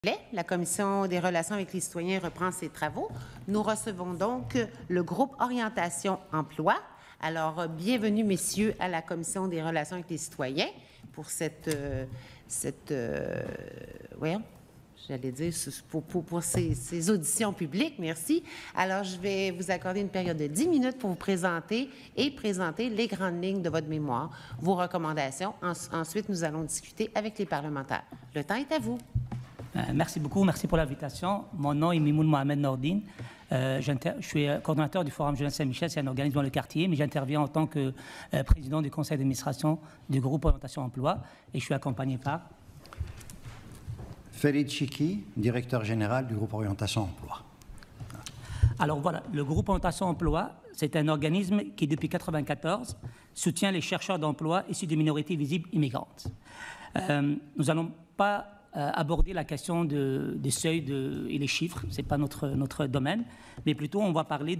La Commission des relations avec les citoyens reprend ses travaux. Nous recevons donc le groupe Orientation Emploi. Alors, bienvenue, messieurs, à la Commission des relations avec les citoyens pour pour ces auditions publiques. Merci. Alors, je vais vous accorder une période de 10 minutes pour vous présenter les grandes lignes de votre mémoire, vos recommandations. Ensuite, nous allons discuter avec les parlementaires. Le temps est à vous. Merci beaucoup, merci pour l'invitation. Mon nom est Mimoun Mohamed Nordine. Je suis coordonnateur du Forum Jeunesse Saint-Michel, c'est un organisme dans le quartier, mais j'interviens en tant que président du conseil d'administration du groupe Orientation Emploi et je suis accompagné par... Farid Chiki, directeur général du groupe Orientation Emploi. Alors voilà, le groupe Orientation Emploi, c'est un organisme qui, depuis 1994, soutient les chercheurs d'emploi issus des minorités visibles immigrantes. Nous n'allons pas aborder la question des seuils et les chiffres, ce n'est pas notre domaine, mais plutôt on va parler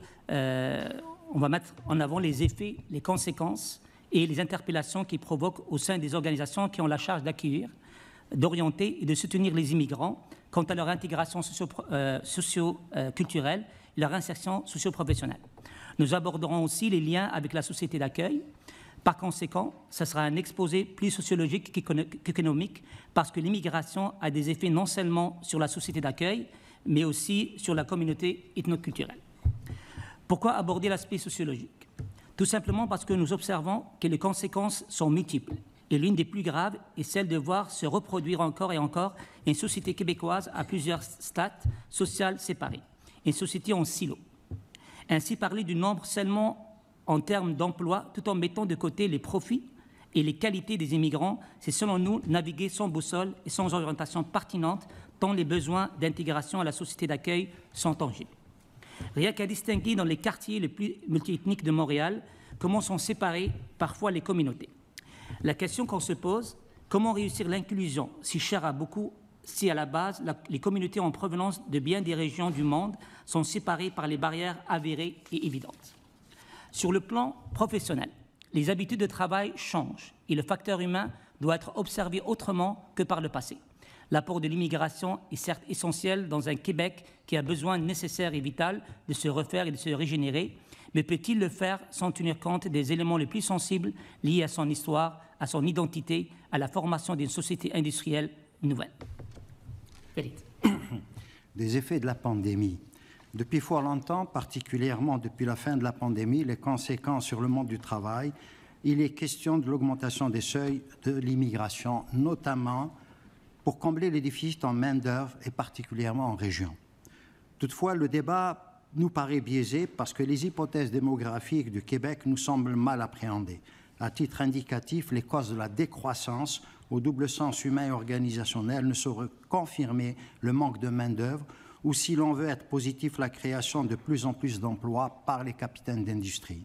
on va mettre en avant les effets, les conséquences et les interpellations qui provoquent au sein des organisations qui ont la charge d'accueillir, d'orienter et de soutenir les immigrants quant à leur intégration socio-culturelle et leur insertion socio-professionnelle. Nous aborderons aussi les liens avec la société d'accueil. Par conséquent, ce sera un exposé plus sociologique qu'économique parce que l'immigration a des effets non seulement sur la société d'accueil, mais aussi sur la communauté ethnoculturelle. Pourquoi aborder l'aspect sociologique? Tout simplement parce que nous observons que les conséquences sont multiples. Et l'une des plus graves est celle de voir se reproduire encore et encore une société québécoise à plusieurs strates sociales séparées, une société en silo. Ainsi, parler du nombre seulement en termes d'emploi, tout en mettant de côté les profits et les qualités des immigrants, c'est selon nous naviguer sans boussole et sans orientation pertinente, tant les besoins d'intégration à la société d'accueil sont tangibles. Rien qu'à distinguer dans les quartiers les plus multiethniques de Montréal, comment sont séparées parfois les communautés. La question qu'on se pose, comment réussir l'inclusion, si chère à beaucoup, si à la base, les communautés en provenance de bien des régions du monde sont séparées par les barrières avérées et évidentes. Sur le plan professionnel, les habitudes de travail changent et le facteur humain doit être observé autrement que par le passé. L'apport de l'immigration est certes essentiel dans un Québec qui a besoin nécessaire et vital de se refaire et de se régénérer, mais peut-il le faire sans tenir compte des éléments les plus sensibles liés à son histoire, à son identité, à la formation d'une société industrielle nouvelle? Des effets de la pandémie. Depuis fort longtemps, particulièrement depuis la fin de la pandémie, les conséquences sur le monde du travail, il est question de l'augmentation des seuils de l'immigration, notamment pour combler les déficits en main-d'œuvre et particulièrement en région. Toutefois, le débat nous paraît biaisé parce que les hypothèses démographiques du Québec nous semblent mal appréhendées. À titre indicatif, les causes de la décroissance, au double sens humain et organisationnel, ne sauraient confirmer le manque de main-d'œuvre ou, si l'on veut être positif, la création de plus en plus d'emplois par les capitaines d'industrie.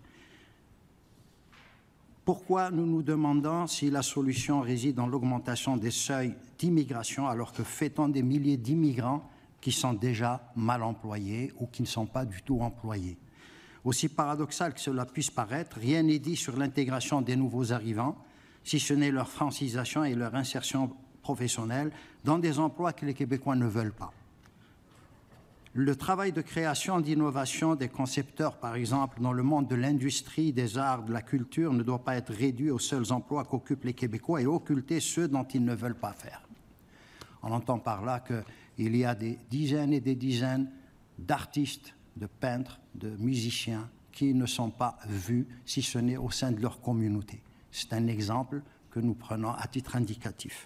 Pourquoi nous nous demandons si la solution réside dans l'augmentation des seuils d'immigration alors que fait-on des milliers d'immigrants qui sont déjà mal employés ou qui ne sont pas du tout employés? Aussi paradoxal que cela puisse paraître, rien n'est dit sur l'intégration des nouveaux arrivants, si ce n'est leur francisation et leur insertion professionnelle dans des emplois que les Québécois ne veulent pas. Le travail de création, d'innovation des concepteurs, par exemple, dans le monde de l'industrie, des arts, de la culture, ne doit pas être réduit aux seuls emplois qu'occupent les Québécois et occulter ceux dont ils ne veulent pas faire. On entend par là qu'il y a des dizaines et des dizaines d'artistes, de peintres, de musiciens qui ne sont pas vus, si ce n'est au sein de leur communauté. C'est un exemple que nous prenons à titre indicatif.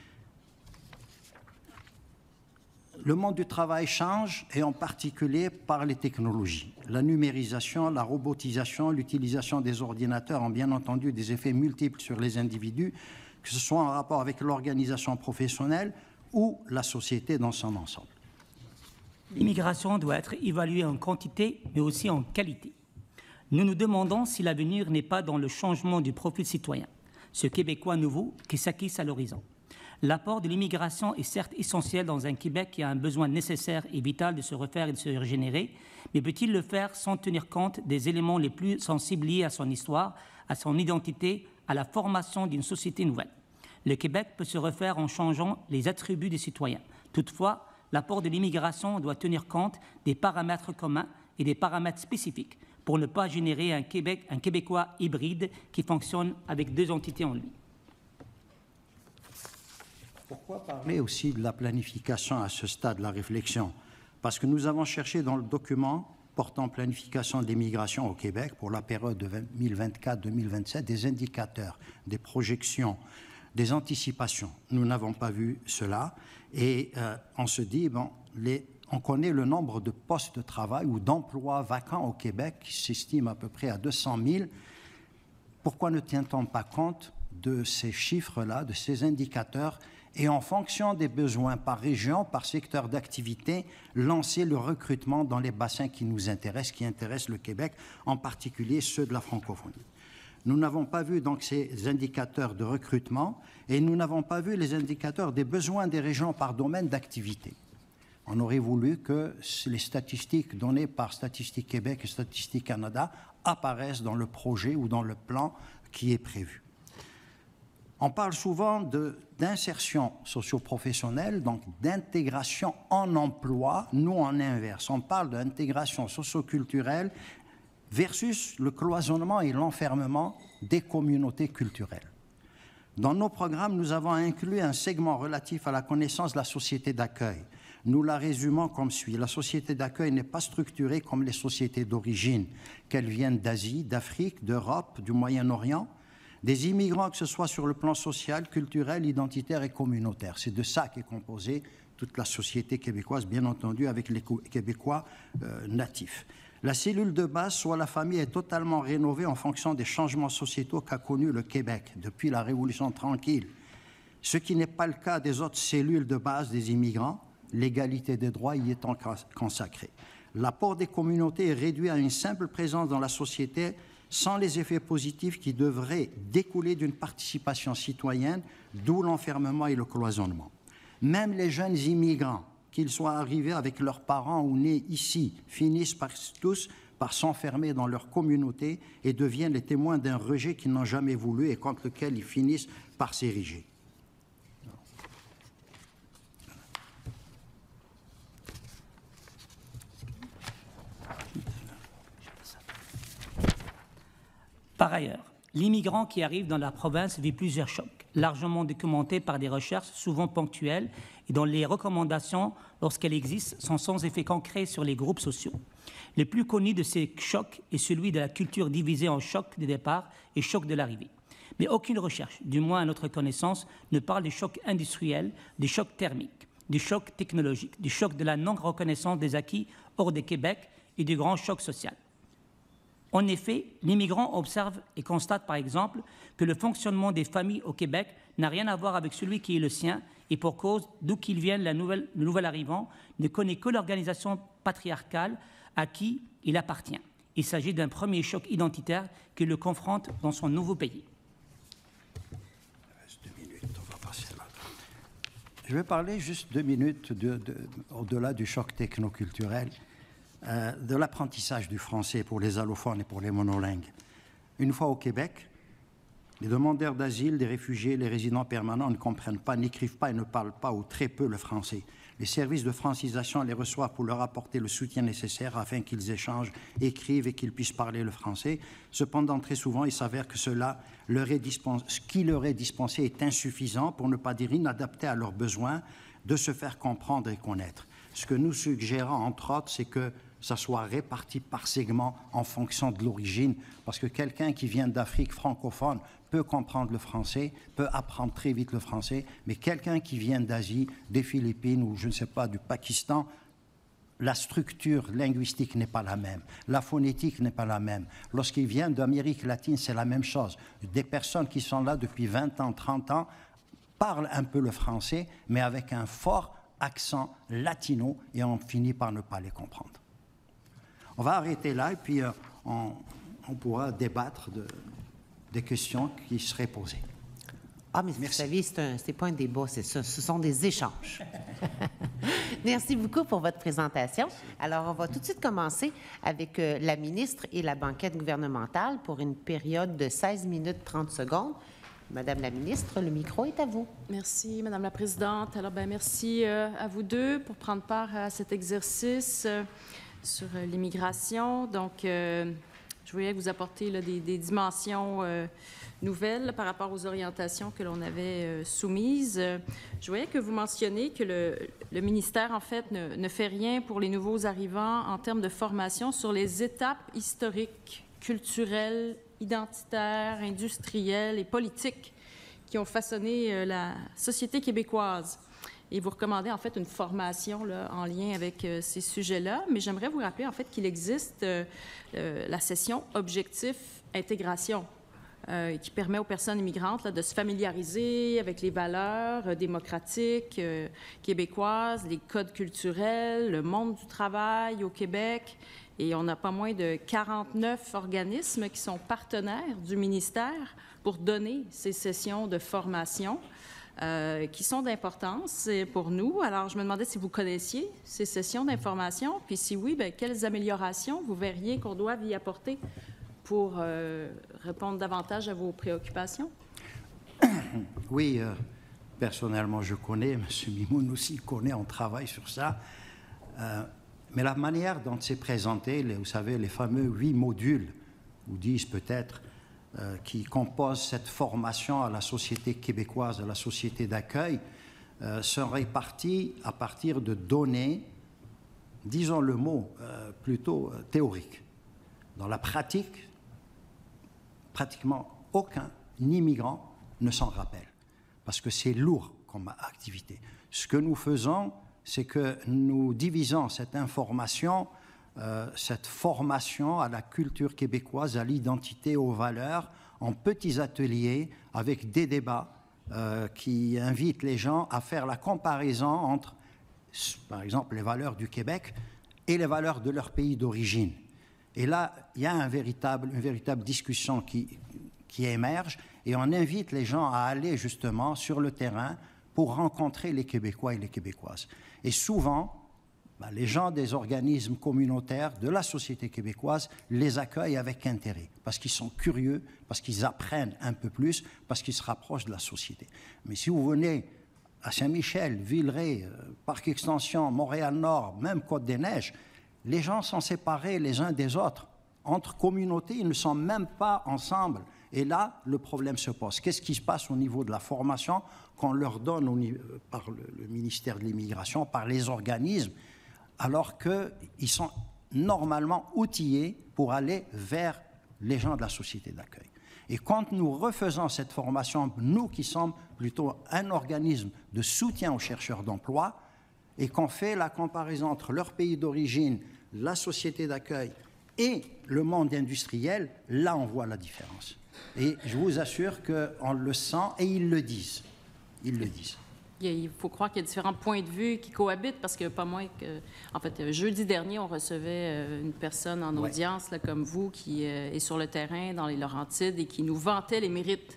Le monde du travail change, et en particulier par les technologies. La numérisation, la robotisation, l'utilisation des ordinateurs ont bien entendu des effets multiples sur les individus, que ce soit en rapport avec l'organisation professionnelle ou la société dans son ensemble. L'immigration doit être évaluée en quantité, mais aussi en qualité. Nous nous demandons si l'avenir n'est pas dans le changement du profil citoyen, ce Québécois nouveau qui s'acquise à l'horizon. L'apport de l'immigration est certes essentiel dans un Québec qui a un besoin nécessaire et vital de se refaire et de se régénérer, mais peut-il le faire sans tenir compte des éléments les plus sensibles liés à son histoire, à son identité, à la formation d'une société nouvelle? Le Québec peut se refaire en changeant les attributs des citoyens, Toutefois, l'apport de l'immigration doit tenir compte des paramètres communs et des paramètres spécifiques pour ne pas générer un Québécois hybride qui fonctionne avec deux entités en lui. Pourquoi parler aussi de la planification à ce stade de la réflexion? Parce que nous avons cherché dans le document portant planification des migrations au Québec pour la période de 2024-2027 des indicateurs, des projections, des anticipations. Nous n'avons pas vu cela et on se dit, bon, on connaît le nombre de postes de travail ou d'emplois vacants au Québec qui s'estime à peu près à 200 000. Pourquoi ne tient-on pas compte de ces chiffres-là, de ces indicateurs et en fonction des besoins par région, par secteur d'activité, lancer le recrutement dans les bassins qui nous intéressent, qui intéressent le Québec, en particulier ceux de la francophonie. Nous n'avons pas vu donc ces indicateurs de recrutement et nous n'avons pas vu les indicateurs des besoins des régions par domaine d'activité. On aurait voulu que les statistiques données par Statistique Québec et Statistique Canada apparaissent dans le projet ou dans le plan qui est prévu. On parle souvent d'insertion socio-professionnelle, donc d'intégration en emploi, nous en inverse. On parle d'intégration socio-culturelle versus le cloisonnement et l'enfermement des communautés culturelles. Dans nos programmes, nous avons inclus un segment relatif à la connaissance de la société d'accueil. Nous la résumons comme suit. La société d'accueil n'est pas structurée comme les sociétés d'origine, qu'elles viennent d'Asie, d'Afrique, d'Europe, du Moyen-Orient, des immigrants, que ce soit sur le plan social, culturel, identitaire et communautaire. C'est de ça qu'est composée toute la société québécoise, bien entendu, avec les Québécois natifs. La cellule de base, soit la famille, est totalement rénovée en fonction des changements sociétaux qu'a connus le Québec depuis la Révolution tranquille, ce qui n'est pas le cas des autres cellules de base des immigrants, l'égalité des droits y étant consacrée. L'apport des communautés est réduit à une simple présence dans la société sans les effets positifs qui devraient découler d'une participation citoyenne, d'où l'enfermement et le cloisonnement. Même les jeunes immigrants, qu'ils soient arrivés avec leurs parents ou nés ici, finissent tous par s'enfermer dans leur communauté et deviennent les témoins d'un rejet qu'ils n'ont jamais voulu et contre lequel ils finissent par s'ériger. Par ailleurs, l'immigrant qui arrive dans la province vit plusieurs chocs, largement documentés par des recherches souvent ponctuelles et dont les recommandations, lorsqu'elles existent, sont sans effet concret sur les groupes sociaux. Le plus connu de ces chocs est celui de la culture divisée en choc de départ et choc de l'arrivée. Mais aucune recherche, du moins à notre connaissance, ne parle du choc industriel, du choc thermique, du choc technologique, du choc de la non-reconnaissance des acquis hors de Québec et du grand choc social. En effet, l'immigrant observe et constate par exemple que le fonctionnement des familles au Québec n'a rien à voir avec celui qui est le sien et pour cause, d'où qu'il vienne le nouvel arrivant, ne connaît que l'organisation patriarcale à qui il appartient. Il s'agit d'un premier choc identitaire qui le confronte dans son nouveau pays. Je vais parler juste 2 minutes au-delà du choc technoculturel. De l'apprentissage du français pour les allophones et pour les monolingues. Une fois au Québec, les demandeurs d'asile, les réfugiés, les résidents permanents ne comprennent pas, n'écrivent pas et ne parlent pas ou très peu le français. Les services de francisation les reçoivent pour leur apporter le soutien nécessaire afin qu'ils échangent, écrivent et qu'ils puissent parler le français. Cependant, très souvent, il s'avère que ce qui leur est dispensé est insuffisant, pour ne pas dire inadapté à leurs besoins, de se faire comprendre et connaître. Ce que nous suggérons, entre autres, c'est que ça soit réparti par segment en fonction de l'origine, parce que quelqu'un qui vient d'Afrique francophone peut comprendre le français, peut apprendre très vite le français, mais quelqu'un qui vient d'Asie, des Philippines ou je ne sais pas, du Pakistan, la structure linguistique n'est pas la même, la phonétique n'est pas la même. Lorsqu'il vient d'Amérique latine, c'est la même chose. Des personnes qui sont là depuis 20 ans, 30 ans, parlent un peu le français, mais avec un fort accent latino, et on finit par ne pas les comprendre. On va arrêter là et puis on pourra débattre des questions qui seraient posées. Ah, mais vous savez, c'est pas un débat, c'est ça. Ce sont des échanges. Merci beaucoup pour votre présentation. Alors, on va tout de suite commencer avec la ministre et la banquette gouvernementale pour une période de 16 minutes 30 secondes. Madame la ministre, le micro est à vous. Merci, Madame la Présidente. Alors, merci à vous deux pour prendre part à cet exercice sur l'immigration. Donc, je voulais vous apporter là, des dimensions nouvelles par rapport aux orientations que l'on avait soumises. Je voyais que vous mentionniez que le ministère, en fait, ne fait rien pour les nouveaux arrivants en termes de formation sur les étapes historiques, culturelles, identitaires, industrielles et politiques qui ont façonné la société québécoise. Et vous recommandez en fait une formation là, en lien avec ces sujets-là. Mais j'aimerais vous rappeler en fait qu'il existe la session Objectif-Intégration qui permet aux personnes immigrantes là, de se familiariser avec les valeurs démocratiques québécoises, les codes culturels, le monde du travail au Québec. Et on n'a pas moins de 49 organismes qui sont partenaires du ministère pour donner ces sessions de formation qui sont d'importance pour nous. Alors, je me demandais si vous connaissiez ces sessions d'information, puis si oui, bien, quelles améliorations vous verriez qu'on doit y apporter pour répondre davantage à vos préoccupations? Oui, personnellement, je connais, M. Mimoun aussi connaît, on travaille sur ça. Mais la manière dont c'est présenté, vous savez, les fameux 8 modules, ou 10 peut-être, qui composent cette formation à la société québécoise, à la société d'accueil, sont répartis à partir de données, disons le mot, plutôt théoriques. Dans la pratique, pratiquement aucun immigrant ne s'en rappelle, parce que c'est lourd comme activité. Ce que nous faisons, c'est que nous divisons cette information, cette formation à la culture québécoise, à l'identité, aux valeurs, en petits ateliers avec des débats qui invitent les gens à faire la comparaison entre, par exemple, les valeurs du Québec et les valeurs de leur pays d'origine. Et là, il y a une véritable discussion qui émerge et on invite les gens à aller justement sur le terrain pour rencontrer les Québécois et les Québécoises. Et souvent, les gens des organismes communautaires de la société québécoise les accueillent avec intérêt, parce qu'ils sont curieux, parce qu'ils apprennent un peu plus, parce qu'ils se rapprochent de la société. Mais si vous venez à Saint-Michel, Villeray, Parc Extension, Montréal-Nord, même Côte-des-Neiges, les gens sont séparés les uns des autres. Entre communautés, ils ne sont même pas ensemble. Et là, le problème se pose. Qu'est-ce qui se passe au niveau de la formation qu'on leur donne par le ministère de l'Immigration, par les organismes, alors qu'ils sont normalement outillés pour aller vers les gens de la société d'accueil. Et quand nous refaisons cette formation, nous qui sommes plutôt un organisme de soutien aux chercheurs d'emploi, et qu'on fait la comparaison entre leur pays d'origine, la société d'accueil et le monde industriel, là on voit la différence. Et je vous assure qu'on le sent et ils le disent. Ils le disent. Il faut croire qu'il y a différents points de vue qui cohabitent parce que pas moins que... En fait, jeudi dernier, on recevait une personne en audience, là, comme vous, qui est sur le terrain dans les Laurentides et qui nous vantait les mérites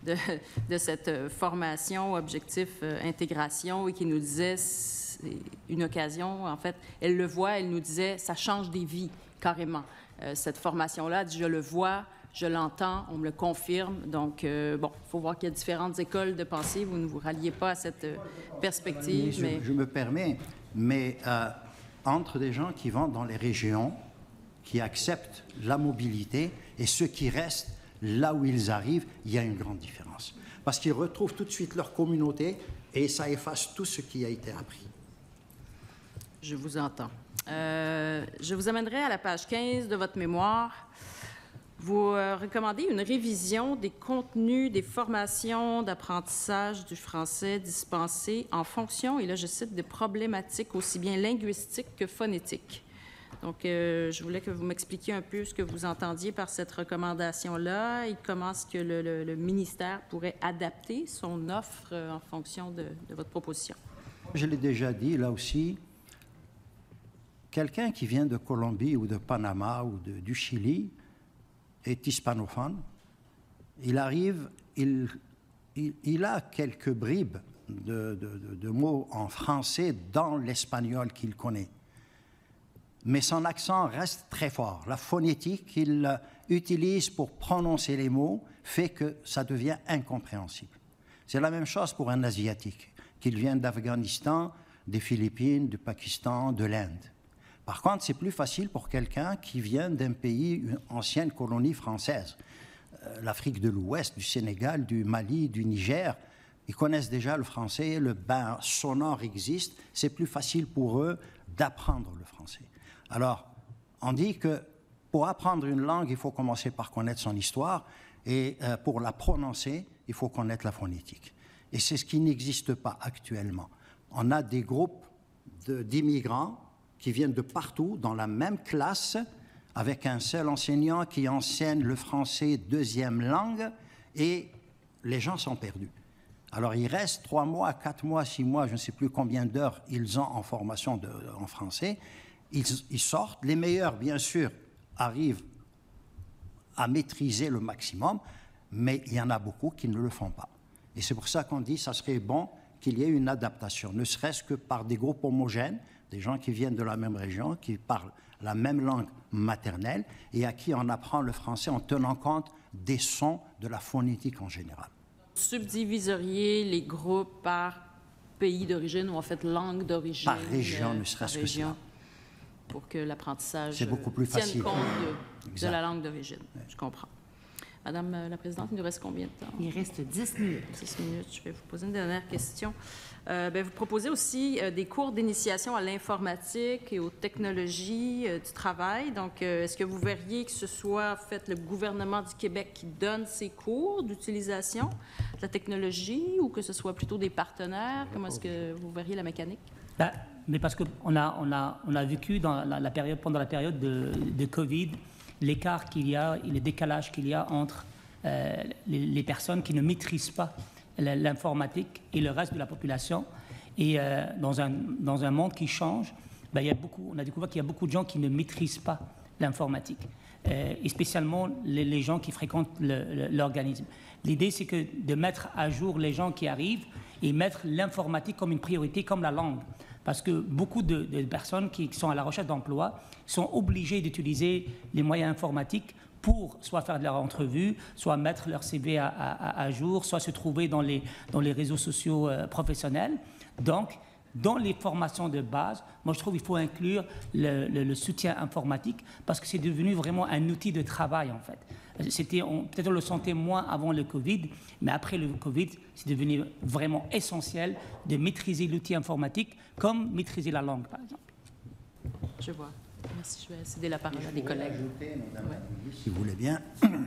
de cette formation Objectif Intégration et qui nous disait, c'est une occasion, en fait, elle le voit, elle nous disait, ça change des vies, carrément. Cette formation-là, je le vois, je l'entends, on me le confirme. Donc, bon, il faut voir qu'il y a différentes écoles de pensée. Vous ne vous ralliez pas à cette perspective. Mais je me permets, mais entre des gens qui vont dans les régions, qui acceptent la mobilité, et ceux qui restent là où ils arrivent, il y a une grande différence. Parce qu'ils retrouvent tout de suite leur communauté et ça efface tout ce qui a été appris. Je vous entends. Je vous amènerai à la page 15 de votre mémoire. Vous recommandez une révision des contenus des formations d'apprentissage du français dispensées en fonction, et là je cite, des problématiques aussi bien linguistiques que phonétiques. Donc, je voulais que vous m'expliquiez un peu ce que vous entendiez par cette recommandation-là et comment est-ce que le ministère pourrait adapter son offre en fonction de votre proposition. Je l'ai déjà dit, là aussi, quelqu'un qui vient de Colombie ou de Panama ou du Chili est hispanophone. Il arrive, il a quelques bribes de mots en français dans l'espagnol qu'il connaît. mais son accent reste très fort. La phonétique qu'il utilise pour prononcer les mots fait que ça devient incompréhensible. C'est la même chose pour un Asiatique, qu'il vienne d'Afghanistan, des Philippines, du Pakistan, de l'Inde. Par contre, c'est plus facile pour quelqu'un qui vient d'un pays, une ancienne colonie française, l'Afrique de l'Ouest, du Sénégal, du Mali, du Niger. Ils connaissent déjà le français, le bain sonore existe, c'est plus facile pour eux d'apprendre le français. Alors, on dit que pour apprendre une langue, il faut commencer par connaître son histoire, et pour la prononcer, il faut connaître la phonétique. Et c'est ce qui n'existe pas actuellement. On a des groupes d'immigrants qui viennent de partout, dans la même classe, avec un seul enseignant qui enseigne le français deuxième langue, et les gens sont perdus. Alors, il reste 3 mois, 4 mois, 6 mois, je ne sais plus combien d'heures ils ont en formation en français. Ils sortent. Les meilleurs, bien sûr, arrivent à maîtriser le maximum, mais il y en a beaucoup qui ne le font pas. Et c'est pour ça qu'on dit que ça serait bon qu'il y ait une adaptation, ne serait-ce que par des groupes homogènes, des gens qui viennent de la même région, qui parlent la même langue maternelle et à qui on apprend le français en tenant compte des sons de la phonétique en général. Subdiviseriez les groupes par pays d'origine ou en fait langue d'origine? Par région, ne serait-ce que ça. Pour que l'apprentissage tienne compte de la langue d'origine. Ouais. Je comprends. Madame la Présidente, il nous reste combien de temps? Il reste 10 minutes. 10 minutes. Je vais vous poser une dernière question. Vous proposez aussi des cours d'initiation à l'informatique et aux technologies du travail. Donc, est-ce que vous verriez que ce soit en fait le gouvernement du Québec qui donne ces cours d'utilisation de la technologie ou que ce soit plutôt des partenaires? Comment est-ce que vous verriez la mécanique? Mais parce qu'on a vécu dans pendant la période de COVID l'écart qu'il y a et le décalage qu'il y a entre les personnes qui ne maîtrisent pas l'informatique et le reste de la population. Et dans un monde qui change, on a découvert qu'il y a beaucoup de gens qui ne maîtrisent pas l'informatique, et spécialement les gens qui fréquentent l'organisme. L'idée, c'est de mettre à jour les gens qui arrivent et mettre l'informatique comme une priorité, comme la langue. Parce que beaucoup de personnes qui sont à la recherche d'emploi sont obligées d'utiliser les moyens informatiques pour soit faire de leur entrevue, soit mettre leur CV à jour, soit se trouver dans les réseaux sociaux professionnels. Donc, dans les formations de base, moi je trouve qu'il faut inclure le soutien informatique parce que c'est devenu vraiment un outil de travail en fait. Peut-être on le sentait moins avant le Covid, mais après le Covid, c'est devenu vraiment essentiel de maîtriser l'outil informatique comme maîtriser la langue, par exemple. Je vois. Merci. Je vais céder la parole à des collègues. Ajouter, Madame la Ministre, si vous voulez bien,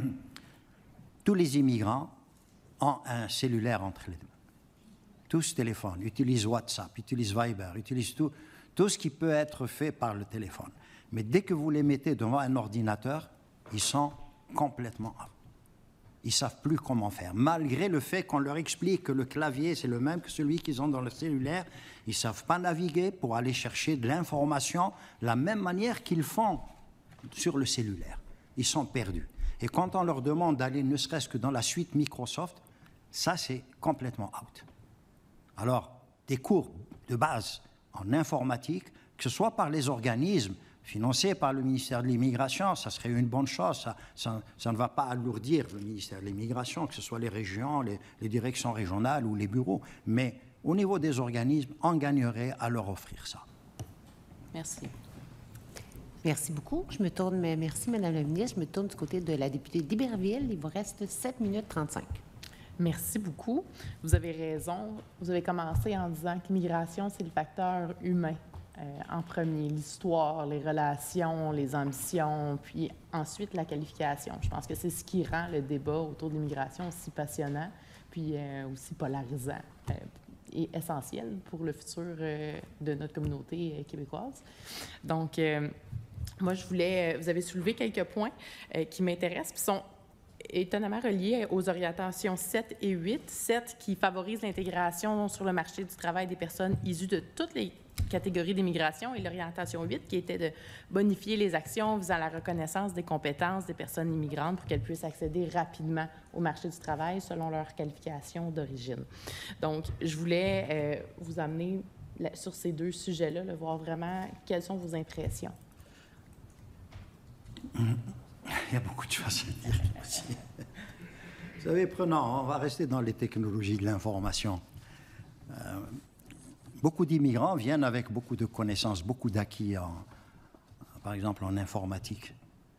tous les immigrants ont un cellulaire entre les deux. Tous téléphonent, utilisent WhatsApp, utilisent Viber, utilisent tout ce qui peut être fait par le téléphone. Mais dès que vous les mettez devant un ordinateur, ils sont complètement out. Ils ne savent plus comment faire. Malgré le fait qu'on leur explique que le clavier, c'est le même que celui qu'ils ont dans le cellulaire, ils ne savent pas naviguer pour aller chercher de l'information de la même manière qu'ils font sur le cellulaire. Ils sont perdus. Et quand on leur demande d'aller ne serait-ce que dans la suite Microsoft, ça, c'est complètement out. Alors, des cours de base en informatique, que ce soit par les organismes financés par le ministère de l'Immigration, ça serait une bonne chose. Ça ne va pas alourdir le ministère de l'Immigration, que ce soit les régions, les directions régionales ou les bureaux. Mais au niveau des organismes, on gagnerait à leur offrir ça. Merci. Merci beaucoup. Merci, Madame la Ministre. Je me tourne du côté de la députée d'Iberville. Il vous reste 7 minutes 35. Merci beaucoup. Vous avez raison. Vous avez commencé en disant qu'immigration, c'est le facteur humain en premier. L'histoire, les relations, les ambitions, puis ensuite la qualification. Je pense que c'est ce qui rend le débat autour de l'immigration aussi passionnant, puis aussi polarisant et essentiel pour le futur de notre communauté québécoise. Donc, moi, vous avez soulevé quelques points qui m'intéressent, puis sont étonnamment relié aux orientations 7 et 8. 7 qui favorise l'intégration sur le marché du travail des personnes issues de toutes les catégories d'immigration, et l'orientation 8 qui était de bonifier les actions visant la reconnaissance des compétences des personnes immigrantes pour qu'elles puissent accéder rapidement au marché du travail selon leur qualification d'origine. Donc, je voulais vous amener sur ces deux sujets-là, voir vraiment quelles sont vos impressions. Il y a beaucoup de choses à dire aussi. Vous savez, on va rester dans les technologies de l'information. Beaucoup d'immigrants viennent avec beaucoup de connaissances, beaucoup d'acquis, par exemple en informatique.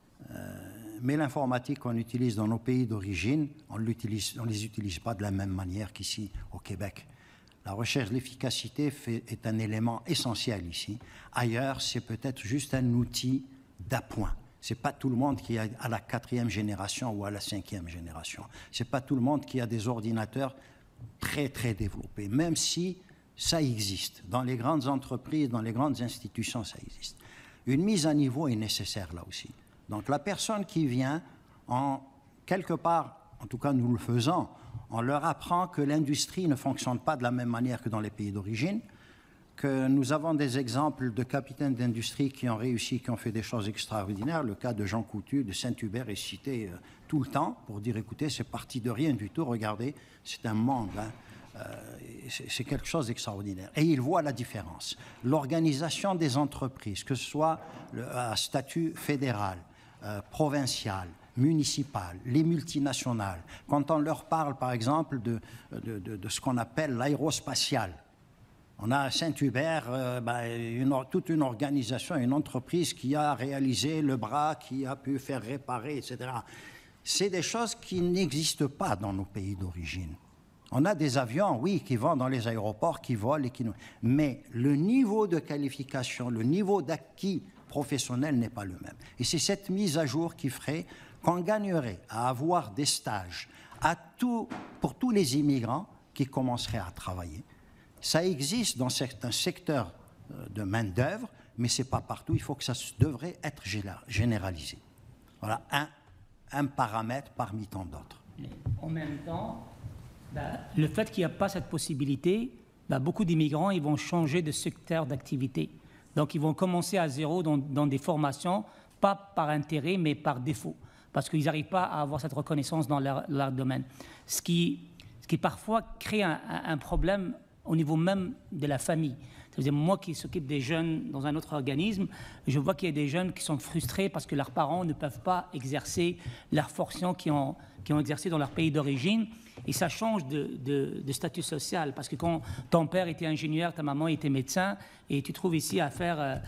Mais l'informatique qu'on utilise dans nos pays d'origine, on ne les utilise pas de la même manière qu'ici au Québec. La recherche de l'efficacité est un élément essentiel ici. Ailleurs, c'est peut-être juste un outil d'appoint. Ce n'est pas tout le monde qui est à la 4e génération ou à la 5e génération. Ce n'est pas tout le monde qui a des ordinateurs très, très développés, même si ça existe. Dans les grandes entreprises, dans les grandes institutions, ça existe. Une mise à niveau est nécessaire là aussi. Donc la personne qui vient, quelque part, en tout cas nous le faisons, on leur apprend que l'industrie ne fonctionne pas de la même manière que dans les pays d'origine, que nous avons des exemples de capitaines d'industrie qui ont réussi, qui ont fait des choses extraordinaires. Le cas de Jean Coutu de Saint-Hubert est cité tout le temps pour dire, écoutez, c'est parti de rien du tout, regardez, c'est un monde, hein. C'est quelque chose d'extraordinaire. Et il voit la différence. L'organisation des entreprises, que ce soit à statut fédéral, provincial, municipal, les multinationales, quand on leur parle, par exemple, de ce qu'on appelle l'aérospatial, on a à Saint-Hubert toute une organisation, une entreprise qui a réalisé le bras, qui a pu faire réparer, etc. C'est des choses qui n'existent pas dans nos pays d'origine. On a des avions, oui, qui vont dans les aéroports, qui volent, mais le niveau de qualification, le niveau d'acquis professionnel n'est pas le même. Et c'est cette mise à jour qui ferait qu'on gagnerait à avoir des stages pour tous les immigrants qui commenceraient à travailler. Ça existe dans certains secteurs de main-d'œuvre, mais ce n'est pas partout. Il faut que ça devrait être généralisé. Voilà un paramètre parmi tant d'autres. En même temps, le fait qu'il n'y a pas cette possibilité, beaucoup d'immigrants ils vont changer de secteur d'activité. Donc, ils vont commencer à zéro dans des formations, pas par intérêt, mais par défaut, parce qu'ils n'arrivent pas à avoir cette reconnaissance dans leur domaine. Ce qui parfois crée un problème au niveau même de la famille. C'est-à-dire, moi qui s'occupe des jeunes dans un autre organisme, je vois qu'il y a des jeunes qui sont frustrés parce que leurs parents ne peuvent pas exercer leurs fonctions qu'ils ont exercées dans leur pays d'origine. Et ça change de statut social, parce que quand ton père était ingénieur, ta maman était médecin, et tu trouves ici à faire,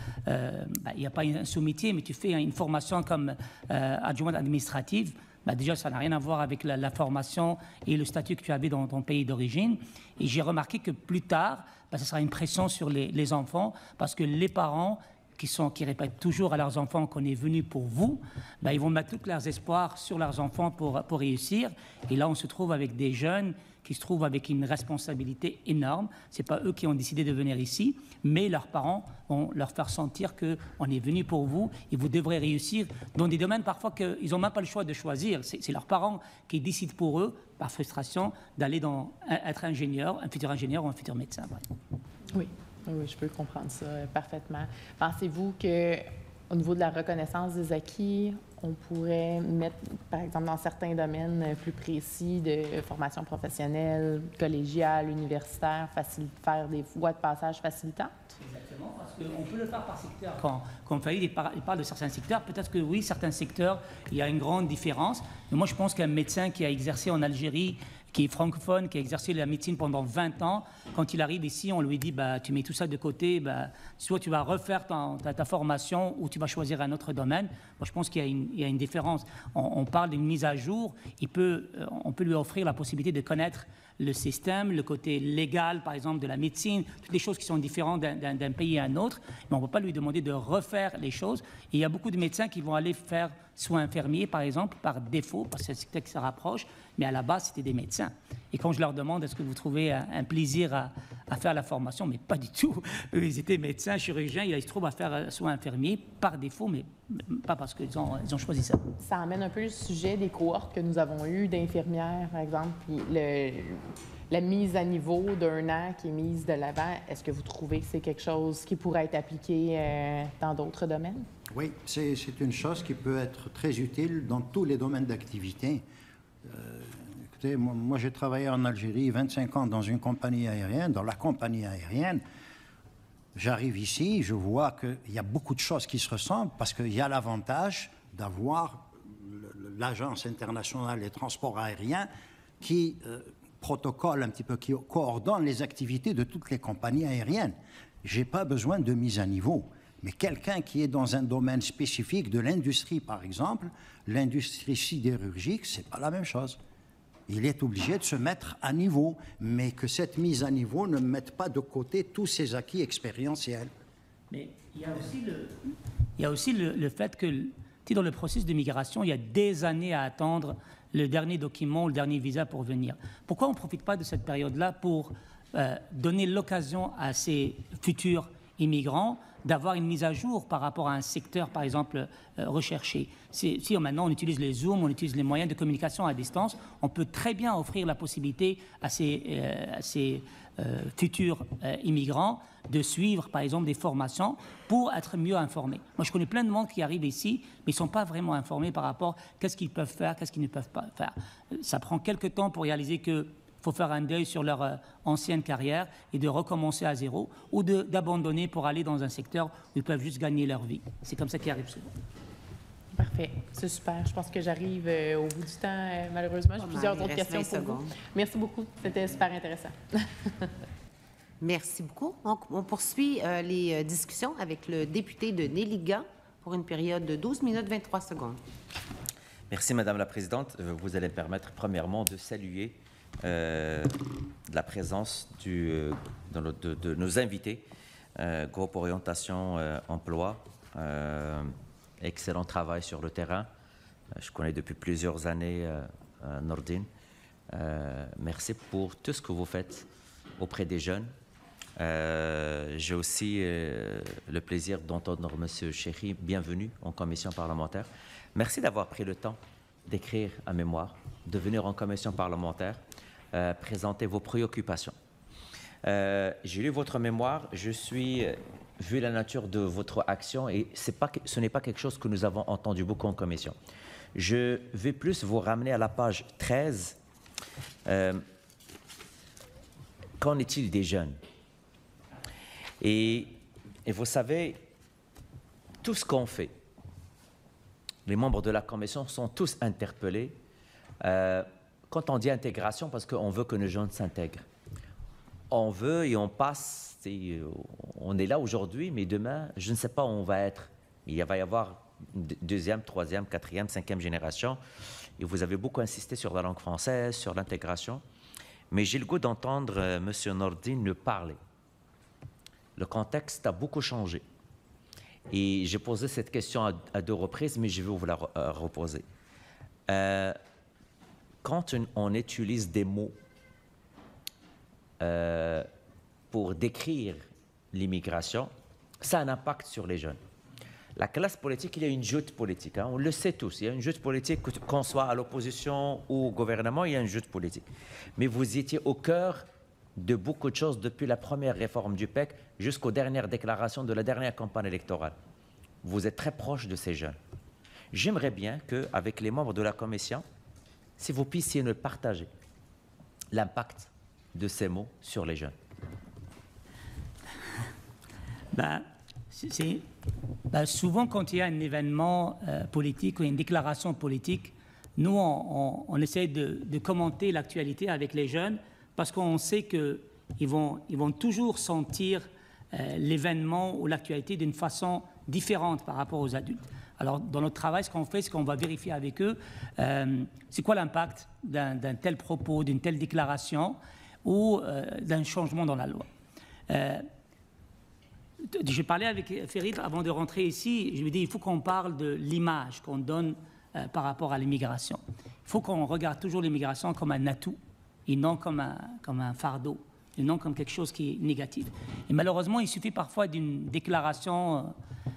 il n'y a pas un sous-métier, mais tu fais une formation comme adjointe administrative, déjà, ça n'a rien à voir avec la formation et le statut que tu avais dans ton pays d'origine. Et j'ai remarqué que plus tard, ça sera une pression sur les enfants, parce que les parents qui répètent toujours à leurs enfants qu'on est venu pour vous, ils vont mettre tous leurs espoirs sur leurs enfants pour réussir. Et là, on se trouve avec des jeunes qui se trouvent avec une responsabilité énorme. Ce n'est pas eux qui ont décidé de venir ici, mais leurs parents vont leur faire sentir qu'on est venu pour vous et vous devrez réussir dans des domaines parfois qu'ils n'ont même pas le choix de choisir. C'est leurs parents qui décident pour eux, par frustration, d'aller être ingénieur, un futur ingénieur ou un futur médecin. Oui. Oui, je peux comprendre ça parfaitement. Pensez-vous qu'au niveau de la reconnaissance des acquis, on pourrait mettre, par exemple, dans certains domaines plus précis de formation professionnelle, collégiale, universitaire, faire des voies de passage facilitantes? Exactement, parce qu'on peut le faire par secteur. Quand Faïd parle de certains secteurs, peut-être que oui, certains secteurs, il y a une grande différence. Mais moi, je pense qu'un médecin qui a exercé en Algérie, qui est francophone, qui a exercé la médecine pendant 20 ans, quand il arrive ici, on lui dit tu mets tout ça de côté, soit tu vas refaire ta formation ou tu vas choisir un autre domaine. Moi, je pense qu'il y a une différence. On parle d'une mise à jour. On peut lui offrir la possibilité de connaître le système, le côté légal, par exemple, de la médecine, toutes les choses qui sont différentes d'un pays à un autre, mais on ne peut pas lui demander de refaire les choses. Et il y a beaucoup de médecins qui vont aller faire soit infirmier, par exemple, par défaut, parce que c'est le secteur qui se rapproche, mais à la base, c'était des médecins. Et quand je leur demande, est-ce que vous trouvez un plaisir à faire la formation, mais pas du tout. Eux, ils étaient médecins, chirurgiens, ils se trouvent à faire soit infirmier par défaut, mais pas parce qu'ils ont choisi ça. Ça amène un peu le sujet des cohortes que nous avons eues d'infirmières, par exemple, puis la mise à niveau d'un an qui est mise de l'avant. Est-ce que vous trouvez que c'est quelque chose qui pourrait être appliqué dans d'autres domaines? Oui, c'est une chose qui peut être très utile dans tous les domaines d'activité. Écoutez, moi j'ai travaillé en Algérie 25 ans dans une compagnie aérienne, dans la compagnie aérienne. J'arrive ici, je vois qu'il y a beaucoup de choses qui se ressemblent parce qu'il y a l'avantage d'avoir l'Agence internationale des transports aériens qui protocole un petit peu, qui coordonne les activités de toutes les compagnies aériennes. Je n'ai pas besoin de mise à niveau. Mais quelqu'un qui est dans un domaine spécifique de l'industrie, par exemple, l'industrie sidérurgique, ce n'est pas la même chose. Il est obligé de se mettre à niveau, mais que cette mise à niveau ne mette pas de côté tous ses acquis expérientiels. Mais il y a aussi le fait que dans le processus de migration, il y a des années à attendre le dernier document ou le dernier visa pour venir. Pourquoi on ne profite pas de cette période-là pour donner l'occasion à ces futurs immigrants d'avoir une mise à jour par rapport à un secteur, par exemple, recherché. Si maintenant on utilise les Zoom, on utilise les moyens de communication à distance, on peut très bien offrir la possibilité à ces futurs immigrants de suivre, par exemple, des formations pour être mieux informés. Moi, je connais plein de monde qui arrive ici, mais ils ne sont pas vraiment informés par rapport à qu'est-ce qu'ils peuvent faire, qu'est-ce qu'ils ne peuvent pas faire. Ça prend quelques temps pour réaliser que il faut faire un deuil sur leur ancienne carrière et de recommencer à zéro ou d'abandonner pour aller dans un secteur où ils peuvent juste gagner leur vie. C'est comme ça qui arrive souvent. Parfait, c'est super. Je pense que j'arrive au bout du temps, malheureusement. J'ai plusieurs autres questions pour vous. Merci beaucoup, c'était super intéressant. Merci beaucoup. On poursuit les discussions avec le député de Néligan pour une période de 12 minutes 23 secondes. Merci, Madame la Présidente. Vous allez me permettre, premièrement, de saluer la présence de nos invités, groupe orientation emploi, excellent travail sur le terrain. Je connais depuis plusieurs années Nordine. Merci pour tout ce que vous faites auprès des jeunes. J'ai aussi le plaisir d'entendre M. Chéri. Bienvenue en commission parlementaire. Merci d'avoir pris le temps d'écrire un mémoire, de venir en commission parlementaire, présenter vos préoccupations. J'ai lu votre mémoire, vu la nature de votre action, et ce n'est pas quelque chose que nous avons entendu beaucoup en commission. Je vais plus vous ramener à la page 13. Qu'en est-il des jeunes? Et vous savez, tout ce qu'on fait, les membres de la commission sont tous interpellés quand on dit intégration, parce qu'on veut que nos jeunes s'intègrent. On veut et on passe, on est là aujourd'hui, mais demain, je ne sais pas où on va être. Il va y avoir deuxième, troisième, quatrième, cinquième génération. Et vous avez beaucoup insisté sur la langue française, sur l'intégration. Mais j'ai le goût d'entendre M. Nordine nous parler. Le contexte a beaucoup changé. Et j'ai posé cette question à 2 reprises, mais je vais vous la reposer. Quand on utilise des mots pour décrire l'immigration, ça a un impact sur les jeunes. La classe politique, il y a une joute politique. On le sait tous. Il y a une joute politique, qu'on soit à l'opposition ou au gouvernement, il y a une joute politique. Mais vous étiez au cœur de beaucoup de choses depuis la première réforme du PEC jusqu'aux dernières déclarations de la dernière campagne électorale. Vous êtes très proche de ces jeunes. J'aimerais bien qu'avec les membres de la commission, si vous puissiez nous partager l'impact de ces mots sur les jeunes. Souvent, quand il y a un événement politique ou une déclaration politique, nous, on essaie de commenter l'actualité avec les jeunes parce qu'on sait qu'ils vont toujours sentir l'événement ou l'actualité d'une façon différente par rapport aux adultes. Alors, dans notre travail, ce qu'on fait, c'est qu'on va vérifier avec eux c'est quoi l'impact d'un tel propos, d'une telle déclaration ou d'un changement dans la loi. J'ai parlé avec Ferid avant de rentrer ici. Je lui ai dit il faut qu'on parle de l'image qu'on donne par rapport à l'immigration. Il faut qu'on regarde toujours l'immigration comme un atout et non comme un fardeau, et non comme quelque chose qui est négatif. Et malheureusement, il suffit parfois d'une déclaration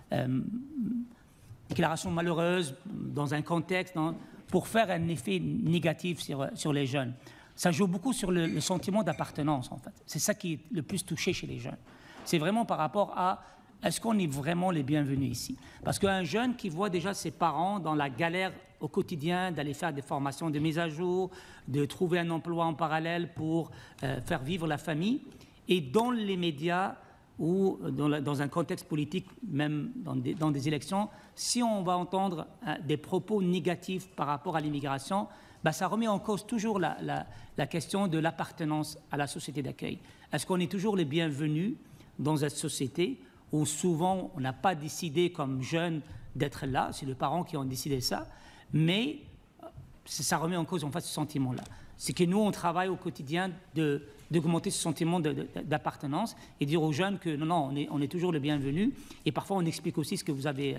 malheureuse dans un contexte pour faire un effet négatif sur les jeunes. Ça joue beaucoup sur le sentiment d'appartenance, en fait. C'est ça qui est le plus touché chez les jeunes. C'est vraiment par rapport à est-ce qu'on est vraiment les bienvenus ici? Parce qu'un jeune qui voit déjà ses parents dans la galère au quotidien d'aller faire des formations de mise à jour, de trouver un emploi en parallèle pour faire vivre la famille, et dans les médias, ou dans un contexte politique, même dans des élections, si on va entendre des propos négatifs par rapport à l'immigration, ça remet en cause toujours la question de l'appartenance à la société d'accueil. Est-ce qu'on est toujours les bienvenus dans cette société où souvent on n'a pas décidé comme jeunes d'être là, c'est les parents qui ont décidé ça, mais ça remet en cause en fait ce sentiment-là. C'est que nous, on travaille au quotidien d'augmenter ce sentiment d'appartenance et dire aux jeunes que non, on est toujours les bienvenus. Et parfois, on explique aussi ce que vous avez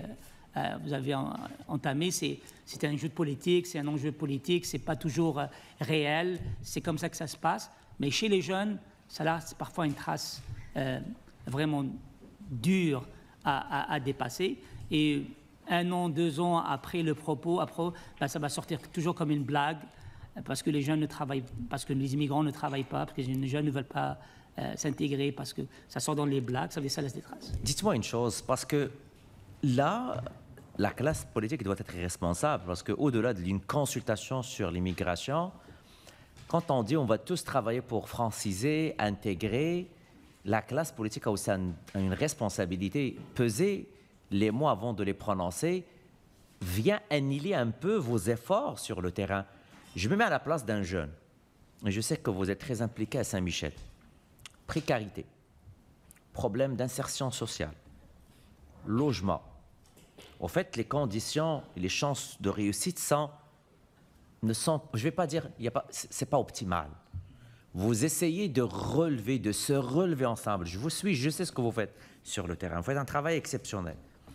entamé. C'est un jeu de politique, c'est un enjeu politique, c'est pas toujours réel. C'est comme ça que ça se passe. Mais chez les jeunes, ça là, c'est parfois une trace vraiment dure à dépasser. Et 1 an, 2 ans après le propos, ça va sortir toujours comme une blague. Parce que les jeunes ne travaillent, parce que les immigrants ne travaillent pas, parce que les jeunes ne veulent pas s'intégrer, parce que ça sort dans les blagues, ça laisse des traces. Dites-moi une chose, parce que là, la classe politique doit être responsable, parce qu'au-delà d'une consultation sur l'immigration, quand on dit on va tous travailler pour franciser, intégrer, la classe politique a aussi une responsabilité. Peser les mots avant de les prononcer vient annihiler un peu vos efforts sur le terrain. Je me mets à la place d'un jeune. Et je sais que vous êtes très impliqué à Saint-Michel. Précarité, problème d'insertion sociale, logement. Au fait, les conditions et les chances de réussite ne sont, je ne vais pas dire, c'est pas optimal. Vous essayez de se relever ensemble. Je vous suis, je sais ce que vous faites sur le terrain. Vous faites un travail exceptionnel.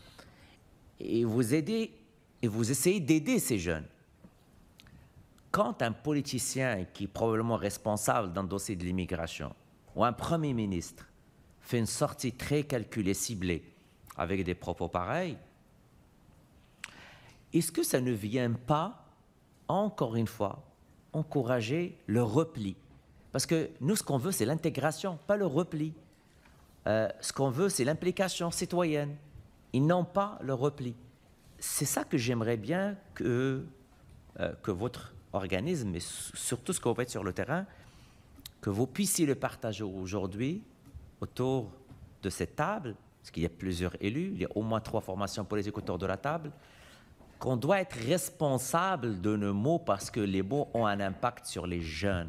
Et vous essayez d'aider ces jeunes. Quand un politicien qui est probablement responsable d'un dossier de l'immigration ou un Premier ministre fait une sortie très calculée, ciblée, avec des propos pareils, est-ce que ça ne vient pas, encore une fois, encourager le repli? Parce que nous, ce qu'on veut, c'est l'intégration, pas le repli. Ce qu'on veut, c'est l'implication citoyenne. Ils n'ont pas le repli. C'est ça que j'aimerais bien que votre organisme, et surtout ce que vous faites sur le terrain, que vous puissiez le partager aujourd'hui autour de cette table, parce qu'il y a plusieurs élus, il y a au moins 3 formations politiques autour de la table, qu'on doit être responsable de nos mots parce que les mots ont un impact sur les jeunes.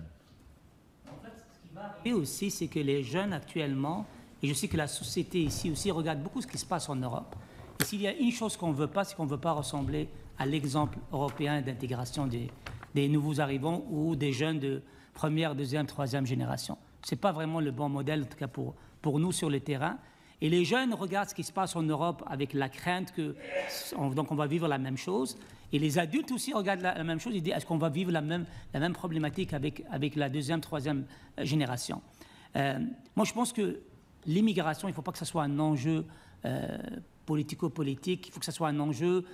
En fait, ce qui va arriver aussi, c'est que les jeunes actuellement, et je sais que la société ici aussi regarde beaucoup ce qui se passe en Europe. Et s'il y a une chose qu'on ne veut pas, c'est qu'on ne veut pas ressembler à l'exemple européen d'intégration des nouveaux arrivants ou des jeunes de première, deuxième, troisième génération. Ce n'est pas vraiment le bon modèle, en tout cas pour nous sur le terrain. Et les jeunes regardent ce qui se passe en Europe avec la crainte donc on va vivre la même chose. Et les adultes aussi regardent la même chose. Ils disent, est-ce qu'on va vivre la même problématique avec la deuxième, troisième génération? Moi, je pense que l'immigration, il ne faut pas que ce soit un enjeu politico-politique. Il faut que ce soit un enjeu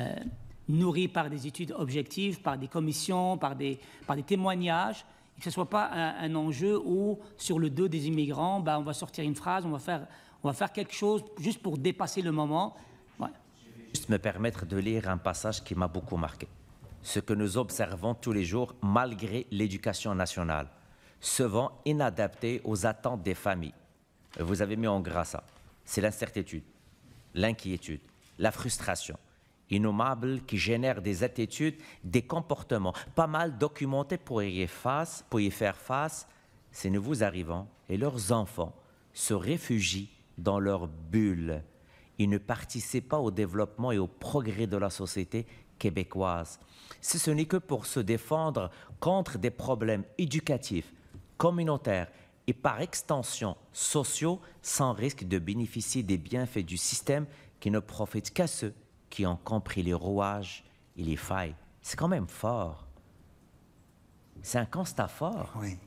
nourri par des études objectives, par des commissions, par des témoignages, et que ce ne soit pas un enjeu où, sur le dos des immigrants, on va sortir une phrase, on va faire quelque chose juste pour dépasser le moment. Ouais. Je vais juste me permettre de lire un passage qui m'a beaucoup marqué. Ce que nous observons tous les jours, malgré l'éducation nationale, souvent inadaptée aux attentes des familles. Vous avez mis en gras ça. C'est l'incertitude, l'inquiétude, la frustration innommable qui génère des attitudes, des comportements pas mal documentés pour y faire face. Ces nouveaux arrivants et leurs enfants se réfugient dans leur bulle. Ils ne participent pas au développement et au progrès de la société québécoise. Ce n'est que pour se défendre contre des problèmes éducatifs, communautaires et par extension sociaux, sans risque de bénéficier des bienfaits du système qui ne profitent qu'à ceux qui ont compris les rouages et les failles. C'est quand même fort. C'est un constat fort. Oui.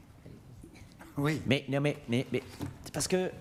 Oui. Mais c'est parce que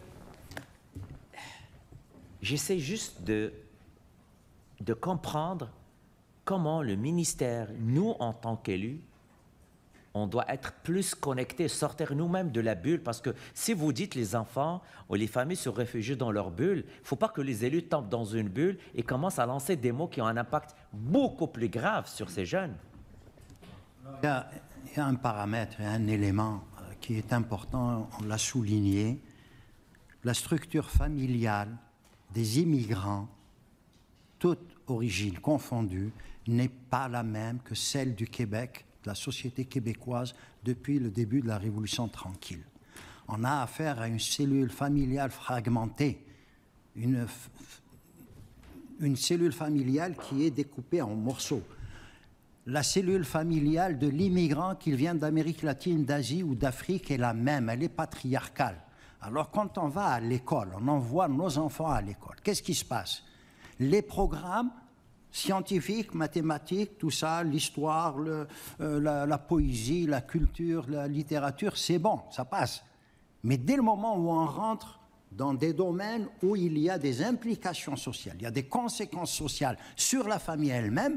j'essaie juste de comprendre comment le ministère, nous en tant qu'élus, on doit être plus connectés, sortir nous-mêmes de la bulle, parce que si vous dites les enfants ou les familles se réfugient dans leur bulle, il ne faut pas que les élus tombent dans une bulle et commencent à lancer des mots qui ont un impact beaucoup plus grave sur ces jeunes. Il y a un paramètre et un élément qui est important, on l'a souligné. la structure familiale des immigrants, toute origine confondue, n'est pas la même que celle du Québec, de la société québécoise, depuis le début de la Révolution tranquille. On a affaire à une cellule familiale fragmentée, une cellule familiale qui est découpée en morceaux. La cellule familiale de l'immigrant qui vient d'Amérique latine, d'Asie ou d'Afrique est la même, elle est patriarcale. Alors quand on va à l'école, on envoie nos enfants à l'école, qu'est-ce qui se passe? Les programmes scientifiques, mathématiques, tout ça, l'histoire, la poésie, la culture, la littérature, c'est bon, ça passe. Mais dès le moment où on rentre dans des domaines où il y a des implications sociales, il y a des conséquences sociales sur la famille elle-même,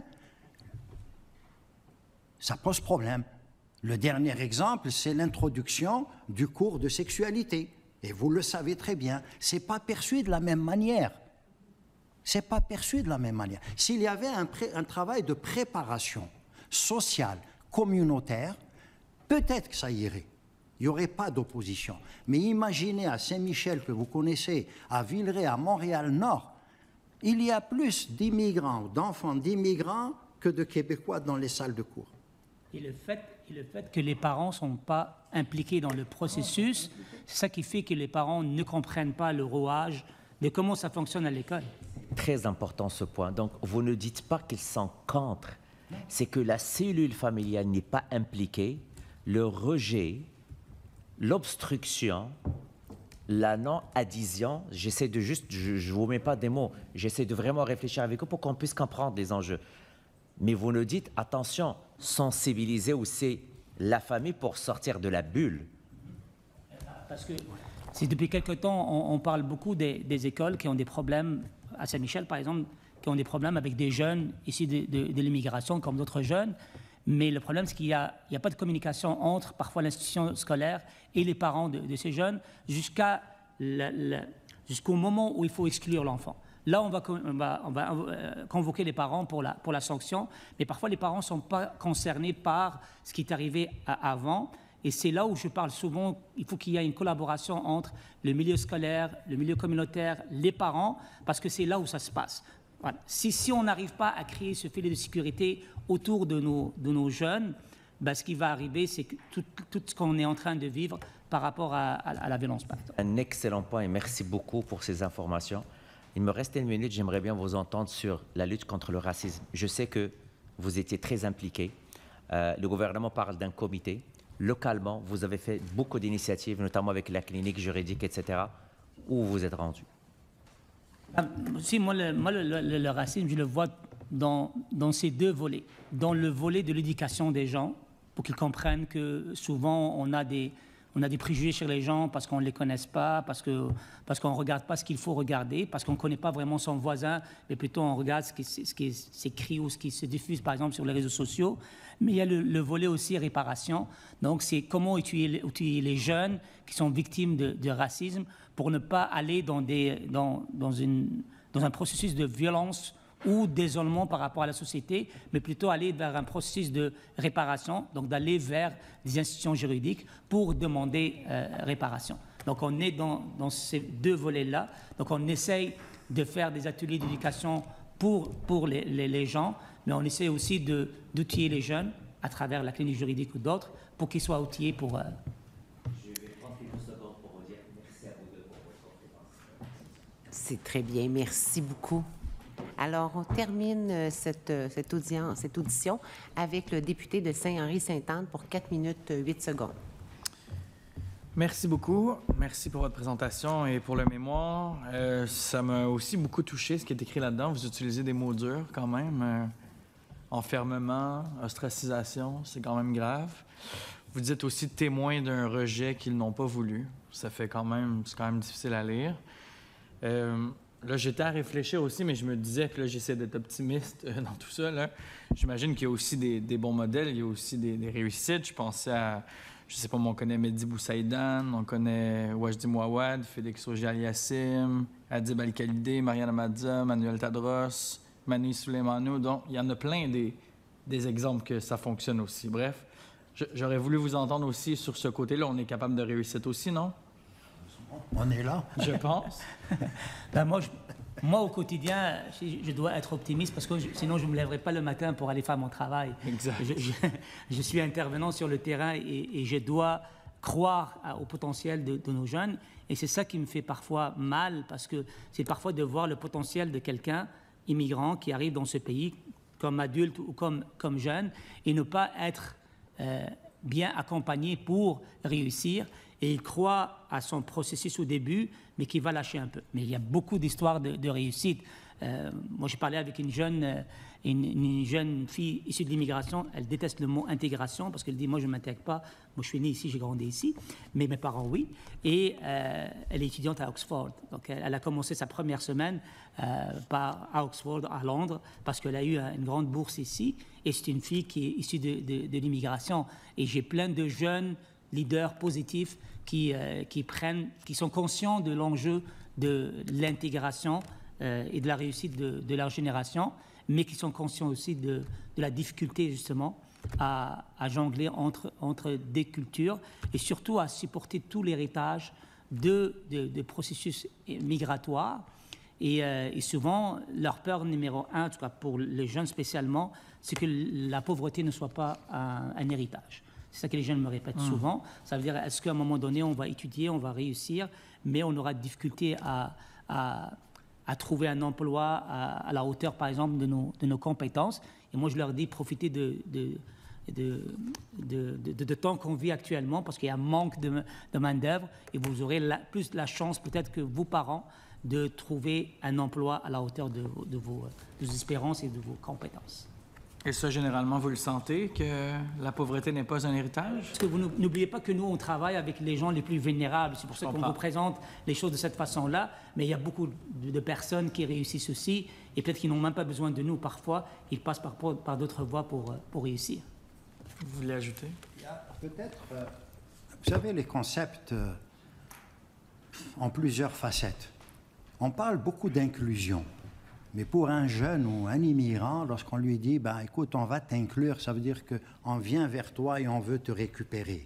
ça pose problème. Le dernier exemple, c'est l'introduction du cours de sexualité. Et vous le savez très bien, ce n'est pas perçu de la même manière. Ce n'est pas perçu de la même manière. S'il y avait un travail de préparation sociale, communautaire, peut-être que ça irait. Il n'y aurait pas d'opposition. Mais imaginez à Saint-Michel, que vous connaissez, à Villeray, à Montréal-Nord, il y a plus d'immigrants, d'enfants d'immigrants que de Québécois dans les salles de cours. Et le fait que les parents ne sont pas impliqués dans le processus, c'est ça qui fait que les parents ne comprennent pas le rouage de comment ça fonctionne à l'école. Très important ce point. Donc, vous ne dites pas qu'ils sont contre. C'est que la cellule familiale n'est pas impliquée, le rejet, l'obstruction, la non-adhésion. J'essaie de juste, je ne vous mets pas des mots, j'essaie de vraiment réfléchir avec eux pour qu'on puisse comprendre les enjeux. Mais vous nous dites, attention, sensibiliser aussi la famille pour sortir de la bulle. Parce que depuis quelque temps, on parle beaucoup des écoles qui ont des problèmes, à Saint-Michel par exemple, qui ont des problèmes avec des jeunes issus de l'immigration comme d'autres jeunes. Mais le problème, c'est qu'il n'y a pas de communication entre parfois l'institution scolaire et les parents de ces jeunes jusqu'au moment où il faut exclure l'enfant. Là, on va convoquer les parents pour la sanction, mais parfois les parents ne sont pas concernés par ce qui est arrivé avant. Et c'est là où je parle souvent, il faut qu'il y ait une collaboration entre le milieu scolaire, le milieu communautaire, les parents, parce que c'est là où ça se passe. Voilà. Si on n'arrive pas à créer ce filet de sécurité autour de nos jeunes, ben, ce qui va arriver, c'est que tout ce qu'on est en train de vivre par rapport à la violence. Un excellent point et merci beaucoup pour ces informations. Il me reste une minute, j'aimerais bien vous entendre sur la lutte contre le racisme. Je sais que vous étiez très impliqués. Le gouvernement parle d'un comité. Localement, vous avez fait beaucoup d'initiatives, notamment avec la clinique juridique, etc. Où vous êtes rendu? Si, moi, le racisme, je le vois dans ces deux volets. Dans le volet de l'éducation des gens, pour qu'ils comprennent que souvent, on a des préjugés sur les gens parce qu'on ne les connaisse pas, parce qu'on ne regarde pas ce qu'il faut regarder, parce qu'on ne connaît pas vraiment son voisin, mais plutôt on regarde ce qui s'écrit ou ce qui se diffuse, par exemple, sur les réseaux sociaux. Mais il y a le volet aussi réparation. Donc, c'est comment outiller les jeunes qui sont victimes de racisme pour ne pas aller dans un processus de violence ou d'isolement par rapport à la société, mais plutôt aller vers un processus de réparation, donc d'aller vers des institutions juridiques pour demander réparation. Donc on est dans ces deux volets-là. Donc on essaye de faire des ateliers d'éducation pour les gens, mais on essaie aussi d'outiller les jeunes à travers la clinique juridique ou d'autres pour qu'ils soient outillés pour... Je vais prendre quelques secondes pour vous dire merci à vous deux pour votre conférence. C'est très bien, merci beaucoup. Alors, on termine cette audition avec le député de Saint-Henri-Sainte-Anne pour 4 minutes 8 secondes. Merci beaucoup. Merci pour votre présentation et pour le mémoire. Ça m'a aussi beaucoup touché, ce qui est écrit là-dedans. Vous utilisez des mots durs quand même. Enfermement, ostracisation, c'est quand même grave. Vous dites aussi témoin d'un rejet qu'ils n'ont pas voulu. C'est quand même difficile à lire. Là, j'étais à réfléchir aussi, mais je me disais que là, j'essaie d'être optimiste dans tout ça. Là. J'imagine qu'il y a aussi des bons modèles, il y a aussi des réussites. Je pensais à, je sais pas, on connaît Mehdi Boussaïdan, on connaît Wajdi Mouawad, Félix Auger-Aliassime, Adib Al-Khalidé, Mariana Madza, Manuel Tadros, Manu Souleymanou. Donc, il y en a plein des exemples que ça fonctionne aussi. Bref, j'aurais voulu vous entendre aussi sur ce côté-là. On est capable de réussite aussi, non? On est là. Je pense. Ben, moi, au quotidien, je dois être optimiste parce que sinon, je ne me lèverai pas le matin pour aller faire mon travail. Exact. Je suis intervenant sur le terrain et je dois croire au potentiel de nos jeunes. Et c'est ça qui me fait parfois mal parce que c'est parfois de voir le potentiel de quelqu'un, immigrant, qui arrive dans ce pays comme adulte ou comme jeune et ne pas être bien accompagné pour réussir. Et il croit à son processus au début, mais qui va lâcher un peu. Mais il y a beaucoup d'histoires de réussite. Moi, j'ai parlé avec une jeune fille issue de l'immigration. Elle déteste le mot intégration parce qu'elle dit, moi, je ne m'intègre pas. Moi, je suis née ici, j'ai grandi ici, mais mes parents, oui. Et elle est étudiante à Oxford. Donc, elle a commencé sa première semaine à Oxford, à Londres, parce qu'elle a eu une grande bourse ici. Et c'est une fille qui est issue de l'immigration. Et j'ai plein de jeunes leaders positifs qui sont conscients de l'enjeu de l'intégration et de la réussite de leur génération, mais qui sont conscients aussi de la difficulté justement à jongler entre des cultures et surtout à supporter tout l'héritage de processus migratoires. Et souvent, leur peur numéro un, en tout cas pour les jeunes spécialement, c'est que la pauvreté ne soit pas un héritage. C'est ça que les jeunes me répètent souvent. Ça veut dire, est-ce qu'à un moment donné, on va étudier, on va réussir, mais on aura de difficulté à trouver un emploi à la hauteur, par exemple, de nos compétences. Et moi, je leur dis, profitez de temps qu'on vit actuellement, parce qu'il y a un manque de main-d'œuvre, et vous aurez plus la chance, peut-être que vos parents, de trouver un emploi à la hauteur de vos espérances et de vos compétences. Et ça, généralement, vous le sentez, que la pauvreté n'est pas un héritage? Parce que vous n'oubliez pas que nous, on travaille avec les gens les plus vulnérables. C'est pour ça qu'on vous présente les choses de cette façon-là. Mais il y a beaucoup de personnes qui réussissent aussi, et peut-être qu'ils n'ont même pas besoin de nous. Parfois, ils passent par d'autres voies pour réussir. Vous voulez ajouter? Il y a peut-être, vous savez, les concepts en plusieurs facettes. On parle beaucoup d'inclusion. Mais pour un jeune ou un immigrant, lorsqu'on lui dit « écoute, on va t'inclure », ça veut dire qu'on vient vers toi et on veut te récupérer.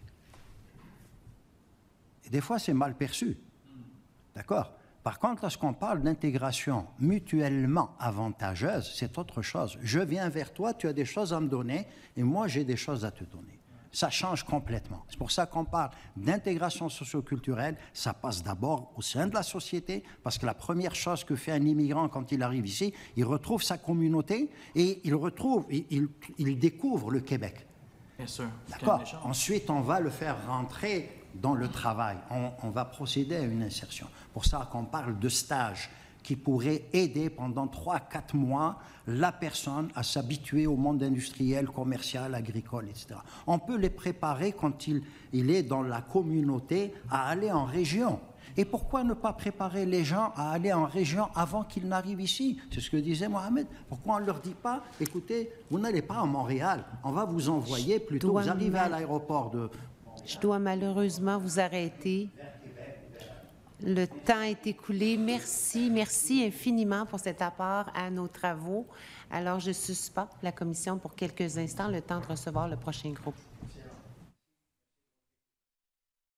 Et des fois, c'est mal perçu. D'accord? Par contre, lorsqu'on parle d'intégration mutuellement avantageuse, c'est autre chose. Je viens vers toi, tu as des choses à me donner, et moi, j'ai des choses à te donner. Ça change complètement. C'est pour ça qu'on parle d'intégration socio-culturelle. Ça passe d'abord au sein de la société, parce que la première chose que fait un immigrant quand il arrive ici, il retrouve sa communauté et il découvre le Québec. Bien sûr. D'accord. Ensuite, on va le faire rentrer dans le travail. On va procéder à une insertion. Pour ça qu'on parle de stage qui pourrait aider pendant 3-4 mois la personne à s'habituer au monde industriel, commercial, agricole, etc. On peut les préparer quand il est dans la communauté à aller en région. Et pourquoi ne pas préparer les gens à aller en région avant qu'ils n'arrivent ici? C'est ce que disait Mohamed. Pourquoi on ne leur dit pas, écoutez, vous n'allez pas à Montréal, on va vous envoyer plutôt, vous arrivez à l'aéroport de... Je dois malheureusement vous arrêter. Le temps est écoulé. Merci infiniment pour cet apport à nos travaux. Alors, je suspends la commission pour quelques instants, le temps de recevoir le prochain groupe.